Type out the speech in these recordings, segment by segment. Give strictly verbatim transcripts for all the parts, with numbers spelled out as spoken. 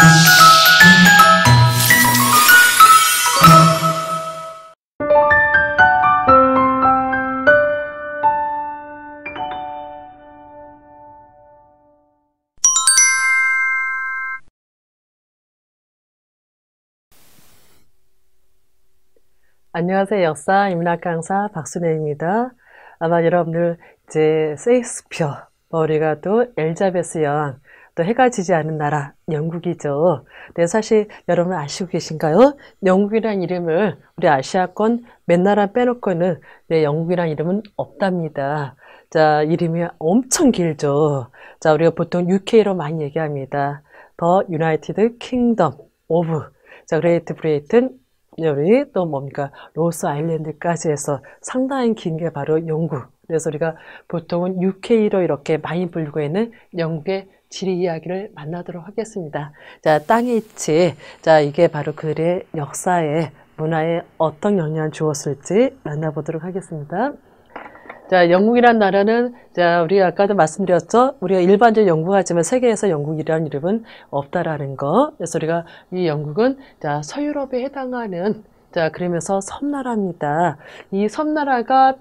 안녕하세요. 역사 인문학 강사 박순혜입니다. 아마 여러분들 이제 셰익스피어, 우리가 또 엘자베스 여왕, 또 해가 지지 않은 나라 영국이죠. 근데 사실 여러분 아시고 계신가요? 영국이란 이름을 우리 아시아권 몇 나라 빼놓고는 네, 영국이란 이름은 없답니다. 자, 이름이 엄청 길죠. 자, 우리가 보통 유케이로 많이 얘기합니다. The United Kingdom of, 자, 그레이트 브리튼, 우리 또 뭡니까? 로스 아일랜드까지 해서 상당히 긴 게 바로 영국. 그래서 우리가 보통은 유케이로 이렇게 많이 불리고 있는 영국의 지리 이야기를 만나도록 하겠습니다. 자, 땅의 이치. 자, 이게 바로 그들의 역사에, 문화에 어떤 영향을 주었을지 만나보도록 하겠습니다. 자, 영국이란 나라는, 자, 우리 아까도 말씀드렸죠? 우리가 일반적으로 영국하지만 세계에서 영국이라는 이름은 없다라는 거. 그래서 우리가 이 영국은, 자, 서유럽에 해당하는, 자, 그러면서 섬나라입니다. 이 섬나라가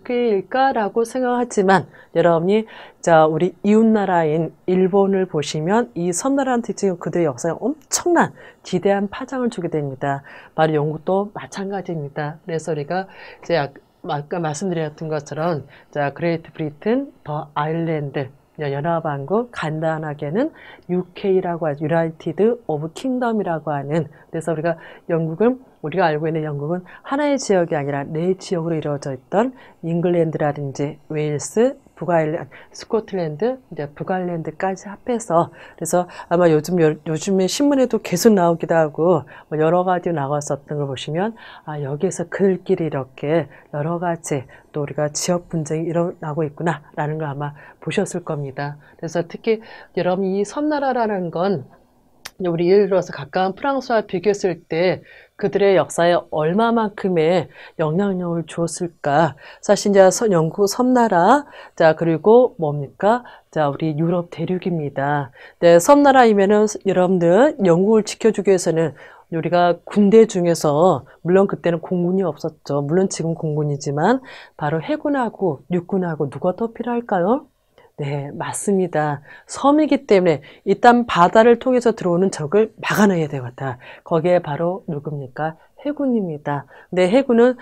별개일까라고 생각하지만, 여러분이, 자, 우리 이웃나라인 일본을 보시면 이 섬나라는 특징은 그들의 역사에 엄청난 지대한 파장을 주게 됩니다. 바로 영국도 마찬가지입니다. 그래서 우리가 이제 아까 말씀드렸던 것처럼, 자, 그레이트 브리튼, 더 아일랜드, 연합왕국, 간단하게는 유케이라고 하죠. 유나이티드 오브 킹덤이라고 하는. 그래서 우리가 영국은, 우리가 알고 있는 영국은 하나의 지역이 아니라 네 지역으로 이루어져 있던 잉글랜드라든지 웨일스, 북아일랜드, 스코틀랜드, 이제 북아일랜드까지 합해서, 그래서 아마 요즘, 요, 요즘에 신문에도 계속 나오기도 하고, 뭐 여러 가지 나왔었던 걸 보시면, 아, 여기에서 그들끼리 이렇게 여러 가지 또 우리가 지역 분쟁이 일어나고 있구나, 라는 걸 아마 보셨을 겁니다. 그래서 특히 여러분 이 섬나라라는 건, 우리 예를 들어서 가까운 프랑스와 비교했을 때 그들의 역사에 얼마만큼의 영향력을 주었을까? 사실 이제 영국 섬나라, 자, 그리고 뭡니까? 자, 우리 유럽 대륙입니다. 네, 섬나라이면은 여러분들 영국을 지켜주기 위해서는 우리가 군대 중에서, 물론 그때는 공군이 없었죠. 물론 지금 공군이지만, 바로 해군하고 육군하고 누가 더 필요할까요? 네, 맞습니다. 섬이기 때문에 일단 바다를 통해서 들어오는 적을 막아내야 되겠다. 거기에 바로 누굽니까? 해군입니다. 근데 해군은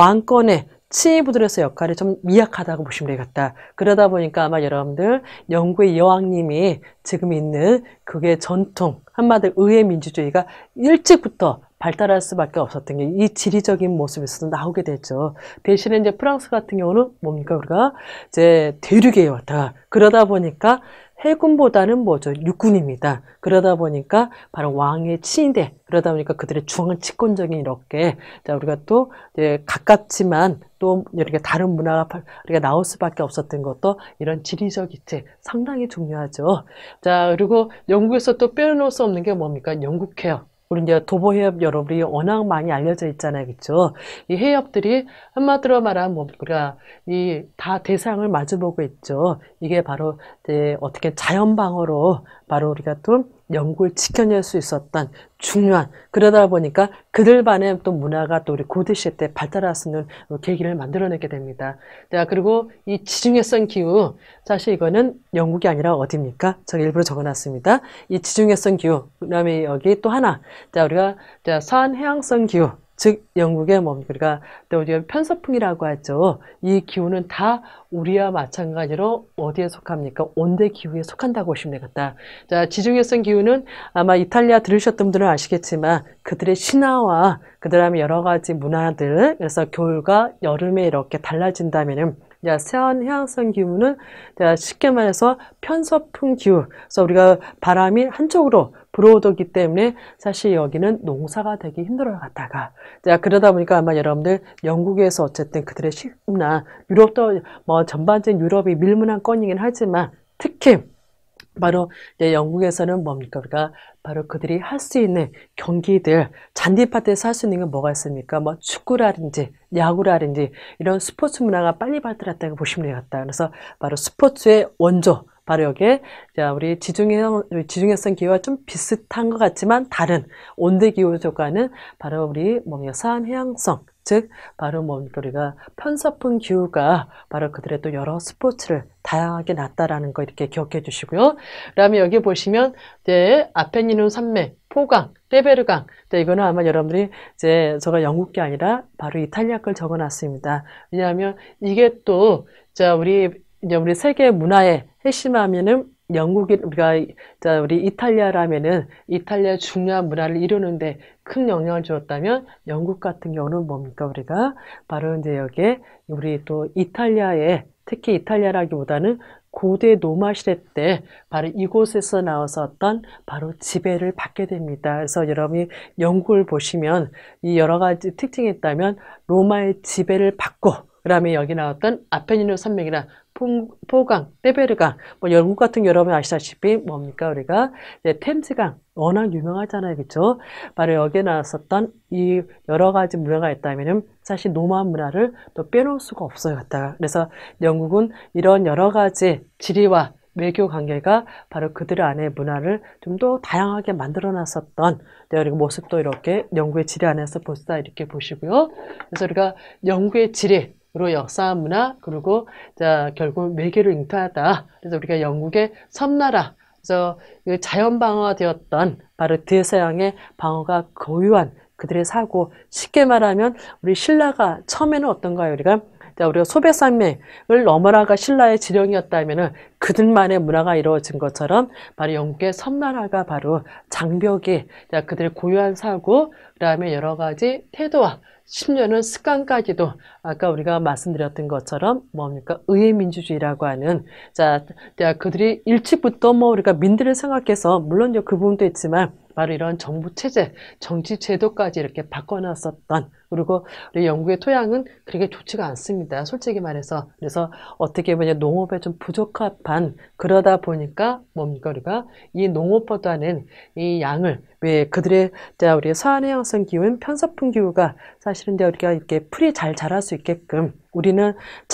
왕권의 친위부들에서 역할이 좀 미약하다고 보시면 되겠다. 그러다 보니까 아마 여러분들 영국의 여왕님이 지금 있는 그게 전통, 한마디로 의회 민주주의가 일찍부터 발달할 수밖에 없었던 게 이 지리적인 모습에서도 나오게 되죠. 대신에 이제 프랑스 같은 경우는 뭡니까? 우리가 이제 대륙에 왔다. 그러다 보니까 해군보다는 뭐죠? 육군입니다. 그러다 보니까 바로 왕의 친위대. 그러다 보니까 그들의 중앙 집권적인 이렇게, 자, 우리가 또 이제 가깝지만 또 이렇게 다른 문화가 우리가 나올 수밖에 없었던 것도 이런 지리적 이치 상당히 중요하죠. 자, 그리고 영국에서 또 빼놓을 수 없는 게 뭡니까? 영국 해협. 우리 이제 도보 해협 여러분이 워낙 많이 알려져 있잖아요, 그렇죠? 이 해협들이 한마디로 말하면 뭐 우리가 이 다 대상을 마주보고 있죠. 이게 바로 이제 어떻게 자연 방어로 바로 우리가 또 영국을 지켜낼 수 있었던 중요한, 그러다 보니까 그들 반의 또 문화가 또 우리 고대시대 때 발달할 수 있는 계기를 만들어내게 됩니다. 자, 그리고 이 지중해성 기후, 사실 이거는 영국이 아니라 어디입니까? 제가 일부러 적어놨습니다. 이 지중해성 기후, 그 다음에 여기 또 하나, 자, 우리가 자, 서한 해양성 기후, 즉 영국의 뭡니까? 우리가 또 우리가 편서풍이라고 하죠. 이 기후는 다 우리와 마찬가지로 어디에 속합니까? 온대 기후에 속한다고 보시면 되겠다. 자, 지중해성 기후는 아마 이탈리아 들으셨던 분들은 아시겠지만 그들의 신화와 그 다음에 여러 가지 문화들, 그래서 겨울과 여름에 이렇게 달라진다면은, 자, 서한 해양성 기후는, 자, 쉽게 말해서 편서풍 기후. 그래서 우리가 바람이 한쪽으로 불어오기 때문에 사실 여기는 농사가 되기 힘들어 갔다가, 자, 그러다 보니까 아마 여러분들 영국에서 어쨌든 그들의 식문화, 유럽도 뭐 전반적인 유럽이 밀문한 건이긴 하지만 특히 바로 이제 영국에서는 뭡니까? 우리가 바로 그들이 할 수 있는 경기들, 잔디밭에서 할 수 있는 게 뭐가 있습니까? 뭐 축구라든지 야구라든지 이런 스포츠 문화가 빨리 발달했다고 보시면 되겠다. 그래서 바로 스포츠의 원조, 바로 여기에 자 우리 지중해 지중해성 기후와 좀 비슷한 것 같지만 다른 온대 기후 조과는 바로 우리 뭡니까 서한 해양성, 즉 바로 뭡니까 우리가 편서풍 기후가 바로 그들의 또 여러 스포츠를 다양하게 났다라는 거 이렇게 기억해 주시고요. 그다음에 여기 보시면 이제 아펜니누 산맥, 포강, 떼베르강. 자, 이거는 아마 여러분들이 이제 제가 영국 게 아니라 바로 이탈리아 걸 적어놨습니다. 왜냐하면 이게 또 자 우리 이제 우리 세계 문화의 핵심하면은 영국이 우리가 자 우리 이탈리아라면은 이탈리아 중요한 문화를 이루는데 큰 영향을 주었다면 영국 같은 경우는 뭡니까 우리가 바로 이제 여기에 우리 또 이탈리아의 특히 이탈리아라기보다는 고대 로마 시대 때 바로 이곳에서 나와서 어떤 바로 지배를 받게 됩니다. 그래서 여러분이 영국을 보시면 이 여러 가지 특징이 있다면 로마의 지배를 받고 그다음에 여기 나왔던 아펜니누 산맥이나 포강, 떼베르강, 뭐 영국 같은 거 여러분 아시다시피 뭡니까 우리가 이제 템즈강 워낙 유명하잖아요, 그렇죠? 바로 여기에 나왔었던 이 여러 가지 문화가 있다면은 사실 로마 문화를 또 빼놓을 수가 없어요, 갖다가. 그래서 영국은 이런 여러 가지 지리와 외교 관계가 바로 그들 안의 문화를 좀 더 다양하게 만들어놨었던 그리고 모습도 이렇게 영국의 지리 안에서 볼 수 있다 이렇게 보시고요. 그래서 우리가 영국의 지리 그리고 역사 문화 그리고 자 결국 외교를 잉태하다. 그래서 우리가 영국의 섬나라 그래서 자연 방어되었던 바로 대서양의 방어가 고유한 그들의 사고 쉽게 말하면 우리 신라가 처음에는 어떤가요? 우리가 자 우리가 소백산맥을 넘어라가 신라의 지령이었다면은 그들만의 문화가 이루어진 것처럼 바로 영국의 섬나라가 바로 장벽이 자 그들의 고유한 사고 그다음에 여러 가지 태도와 심지어는 습관까지도 아까 우리가 말씀드렸던 것처럼 뭡니까 의회민주주의라고 하는 자, 자 그들이 일찍부터 뭐 우리가 민들을 생각해서 물론 그 부분도 있지만 바로 이런 정부 체제, 정치 제도까지 이렇게 바꿔놨었던 그리고 우리 영국의 토양은 그렇게 좋지가 않습니다. 솔직히 말해서 그래서 어떻게 보면 농업에 좀 부적합한 그러다 보니까 뭡니까 우리가 이 농업보다는 이 양을 왜 그들의 자 우리 서한해양성 기후는 편서풍 기후가 사실은 이제 우리가 이렇게 풀이 잘 자랄 수 있게끔 우리는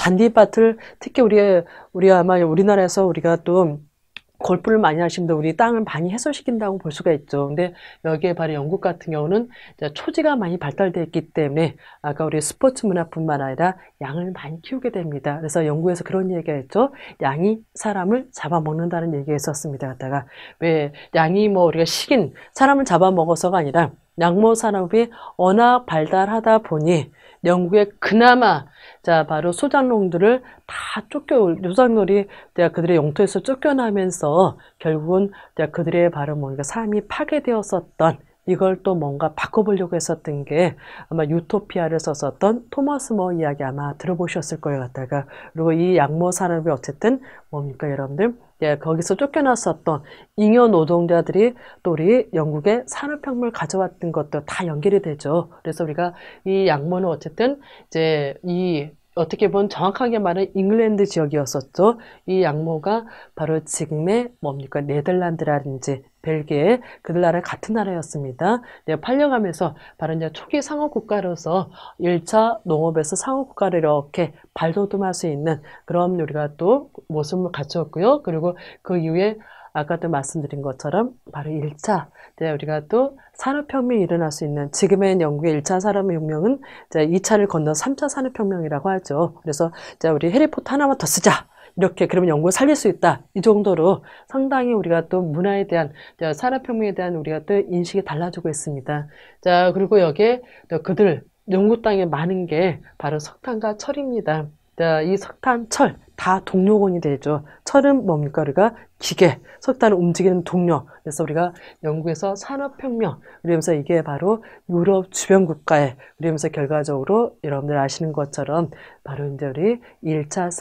잔디밭을 특히 우리 우리 아마 우리나라에서 우리가 또 골프를 많이 하시면 우리 땅을 많이 해소시킨다고 볼 수가 있죠. 근데 여기에 바로 영국 같은 경우는 초지가 많이 발달되어 있기 때문에 아까 우리 스포츠 문화뿐만 아니라 양을 많이 키우게 됩니다. 그래서 영국에서 그런 얘기가 있죠. 양이 사람을 잡아먹는다는 얘기가 있었습니다. 갖다가 왜 양이 뭐 우리가 식인 사람을 잡아먹어서가 아니라 양모 산업이 워낙 발달하다 보니 영국의 그나마 자 바로 소작농들을 다 쫓겨 소작농이 그들의 영토에서 쫓겨나면서 결국은 그들의 바로 뭔가 삶이 파괴되었었던 이걸 또 뭔가 바꿔보려고 했었던 게 아마 유토피아를 썼었던 토머스 모 이야기 아마 들어보셨을 거예요 갖다가 그리고 이 양모 산업이 어쨌든 뭡니까 여러분들 예, 거기서 쫓겨났었던 잉여 노동자들이 또 우리 영국의 산업혁명을 가져왔던 것도 다 연결이 되죠. 그래서 우리가 이 양모는 어쨌든 이제 이 어떻게 보면 정확하게 말하면 잉글랜드 지역이었었죠. 이 양모가 바로 지금의 뭡니까 네덜란드라든지 벨기에 그들 나라 같은 나라였습니다. 팔려가면서 바로 이제 초기 상업 국가로서 일 차 농업에서 상업 국가를 이렇게 발돋움할 수 있는 그런 우리가 또 모습을 갖추었고요. 그리고 그 이후에 아까도 말씀드린 것처럼 바로 일 차 우리가 또 산업혁명이 일어날 수 있는 지금의 영국의 일 차 산업혁명은 이 차를 건너 삼 차 산업혁명이라고 하죠. 그래서 우리 해리포터 하나만 더 쓰자. 이렇게 그러면 영국을 살릴 수 있다. 이 정도로 상당히 우리가 또 문화에 대한 산업혁명에 대한 우리가 또 인식이 달라지고 있습니다. 자 그리고 여기에 또 그들 영국 땅에 많은 게 바로 석탄과 철입니다. 자, 이 석탄, 철 다 동료군이 되죠. 철은 뭡니까? 우리가 기계, 석탄을 움직이는 동력. 그래서 우리가 영국에서 산업혁명, 그러면서 이게 바로 유럽 주변 국가에, 그러면서 결과적으로 여러분들 아시는 것처럼 바로 이제 우리 일 차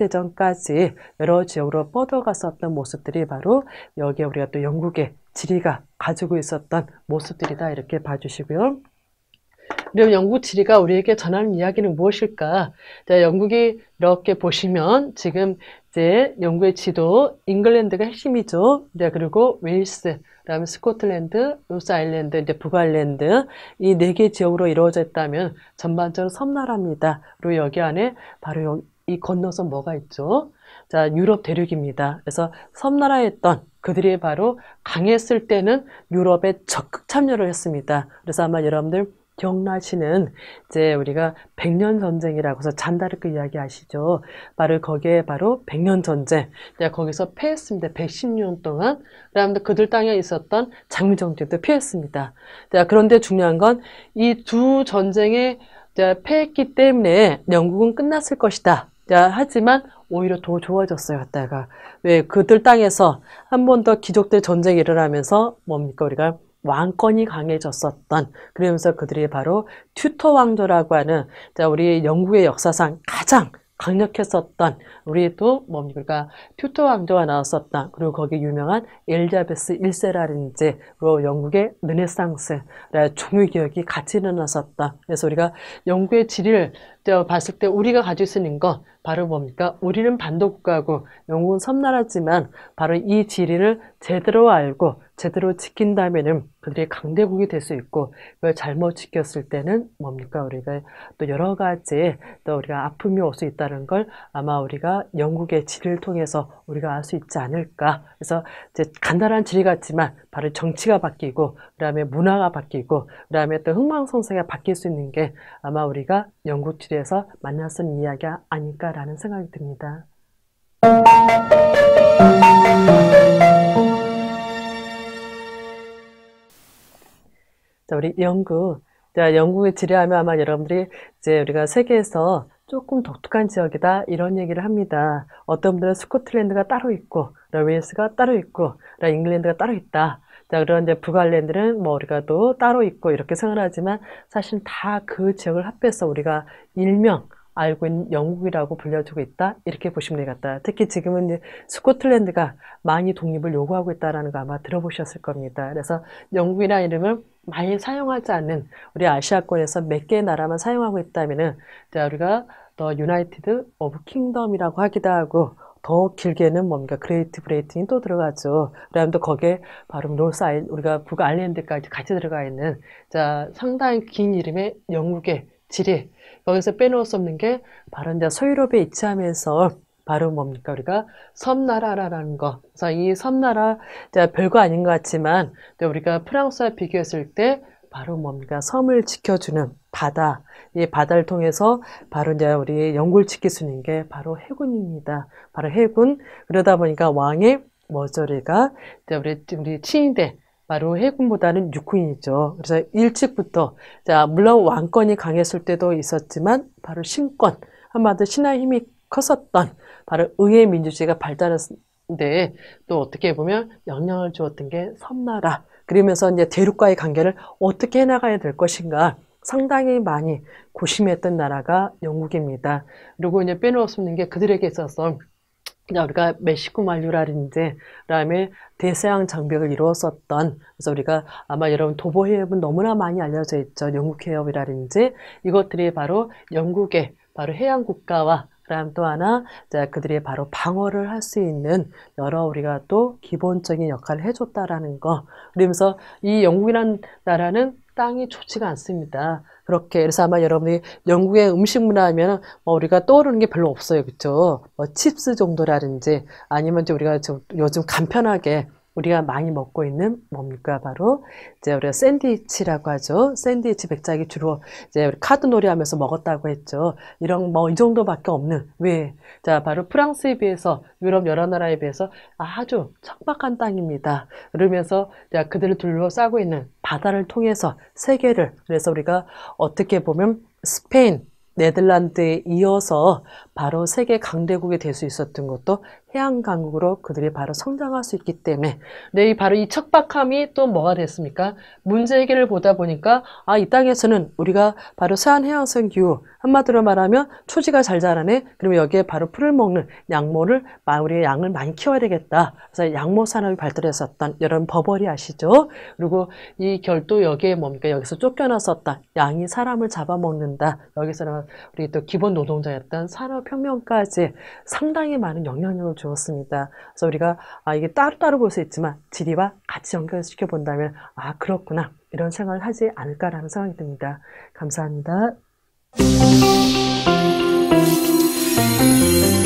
세계대전까지 여러 지역으로 뻗어갔었던 모습들이 바로 여기에 우리가 또 영국의 지리가 가지고 있었던 모습들이다. 이렇게 봐주시고요. 그럼 영국 지리가 우리에게 전하는 이야기는 무엇일까? 자, 영국이 이렇게 보시면 지금 이제 영국의 지도, 잉글랜드가 핵심이죠. 네, 그리고 웨일스, 그다음에 스코틀랜드, 노스 아일랜드, 이제 북아일랜드 이 네 개 지역으로 이루어져 있다면 전반적으로 섬나라입니다. 그리고 여기 안에 바로 여기, 이 건너서 뭐가 있죠? 자, 유럽 대륙입니다. 그래서 섬나라였던 그들이 바로 강했을 때는 유럽에 적극 참여를 했습니다. 그래서 아마 여러분들 기억나시는 이제 우리가 백년 전쟁이라고 해서 잔다르크 이야기 아시죠? 바로 거기에 바로 백년 전쟁. 거기서 패했습니다. 백십 년 동안. 그다음에 그들 땅에 있었던 장미 전쟁도 피했습니다. 그런데 중요한 건 이 두 전쟁에 패했기 때문에 영국은 끝났을 것이다. 하지만 오히려 더 좋아졌어요. 갔다가 왜 그들 땅에서 한 번 더 귀족들 전쟁이 일어나면서 뭡니까 우리가 왕권이 강해졌었던, 그러면서 그들이 바로 튜터 왕조라고 하는 자 우리 영국의 역사상 가장 강력했었던 우리 또 뭡니까 튜터 왕조가 나왔었다. 그리고 거기 유명한 엘리자베스 일 세라든지 그리고 영국의 르네상스 종유개혁이 같이 일어났었다. 그래서 우리가 영국의 지리를 봤을 때 우리가 가지고 있는 건 바로 뭡니까? 우리는 반도국가고 영국은 섬나라지만 바로 이 지리를 제대로 알고 제대로 지킨다면은 그들이 강대국이 될 수 있고, 그걸 잘못 지켰을 때는 뭡니까? 우리가 또 여러 가지 또 우리가 아픔이 올 수 있다는 걸 아마 우리가 영국의 지리를 통해서 우리가 알 수 있지 않을까. 그래서 이제 간단한 지리 같지만 바로 정치가 바뀌고, 그 다음에 문화가 바뀌고, 그 다음에 또 흥망성쇠가 바뀔 수 있는 게 아마 우리가 영국 지리에서 만날 수 있는 이야기가 아닐까라는 생각이 듭니다. 자, 우리 영국. 자, 영국의 지리하면 아마 여러분들이 이제 우리가 세계에서 조금 독특한 지역이다 이런 얘기를 합니다. 어떤 분들은 스코틀랜드가 따로 있고, 웨일스가 따로 있고, 잉글랜드가 따로 있다. 자, 그런 이제 북아일랜드는 뭐 우리가 또 따로 있고 이렇게 생각하지만 사실 다 그 지역을 합해서 우리가 일명 알고 있는 영국이라고 불려주고 있다. 이렇게 보시면 되겠다. 특히 지금은 이제 스코틀랜드가 많이 독립을 요구하고 있다는 거 아마 들어보셨을 겁니다. 그래서 영국이라는 이름을 많이 사용하지 않는 우리 아시아권에서 몇 개의 나라만 사용하고 있다면은 우리가 더 유나이티드 오브 킹덤이라고 하기도 하고, 더 길게는 뭔가 그레이트 브레이튼이 또 들어가죠. 그다음에 또 거기에 바로 노스 아일 우리가 북아일랜드까지 같이 들어가 있는 자 상당히 긴 이름의 영국의 지리. 거기서 빼놓을 수 없는 게 바로 이제 서유럽에 위치하면서 바로 뭡니까 우리가 섬나라라는 거. 그래서 이 섬나라 별거 아닌 것 같지만 우리가 프랑스와 비교했을 때 바로 뭡니까 섬을 지켜주는 바다. 이 바다를 통해서 바로 이제 우리 영국을 지킬 수 있는 게 바로 해군입니다. 바로 해군. 그러다 보니까 왕의 머저리가 우리 우리 친위대 바로 해군보다는 육군이죠. 그래서 일찍부터 자 물론 왕권이 강했을 때도 있었지만 바로 신권, 한마디로 신하의 힘이 컸었던 바로 의회 민주주의가 발달했는데 또 어떻게 보면 영향을 주었던 게 섬나라. 그러면서 이제 대륙과의 관계를 어떻게 해나가야 될 것인가 상당히 많이 고심했던 나라가 영국입니다. 그리고 이제 빼놓을 수 없는 게 그들에게 있어서 우리가 멕시코 만류라든지 그다음에 대서양 장벽을 이루었었던, 그래서 우리가 아마 여러분 도보 해협은 너무나 많이 알려져 있죠. 영국 해협이라든지 이것들이 바로 영국의 바로 해양 국가와 그다음 또 하나 자 그들이 바로 방어를 할 수 있는 여러 우리가 또 기본적인 역할을 해줬다라는 거. 그러면서 이 영국이라는 나라는 땅이 좋지가 않습니다. 그렇게 그래서 아마 여러분이 영국의 음식 문화 하면 뭐 우리가 떠오르는 게 별로 없어요, 그렇죠? 뭐 칩스 정도라든지 아니면 이제 우리가 좀 요즘 간편하게 우리가 많이 먹고 있는 뭡니까 바로 이제 우리가 샌드위치라고 하죠. 샌드위치 백작이 주로 이제 우리 카드 놀이 하면서 먹었다고 했죠. 이런 뭐 이 정도밖에 없는 왜? 자 바로 프랑스에 비해서 유럽 여러 나라에 비해서 아주 척박한 땅입니다. 그러면서 자 그들을 둘러싸고 있는 바다를 통해서 세계를 그래서 우리가 어떻게 보면 스페인 네덜란드에 이어서 바로 세계 강대국이 될 수 있었던 것도 해양 강국으로 그들이 바로 성장할 수 있기 때문에 네, 바로 이 척박함이 또 뭐가 됐습니까? 문제 해결을 보다 보니까 아, 이 땅에서는 우리가 바로 서한 해양성 기후 한마디로 말하면 초지가 잘 자라네. 그러면 여기에 바로 풀을 먹는 양모를 우리 양을 많이 키워야 되겠다. 그래서 양모 산업이 발달했었던 여러분 버버리 아시죠? 그리고 이 결도 여기에 뭡니까? 여기서 쫓겨났었다. 양이 사람을 잡아먹는다. 여기서는 우리 또 기본 노동자였던 산업혁명까지 상당히 많은 영향력을 주었습니다. 그래서 우리가 아 이게 따로따로 볼 수 있지만 지리와 같이 연결시켜 본다면 아 그렇구나 이런 생각을 하지 않을까라는 생각이 듭니다. 감사합니다.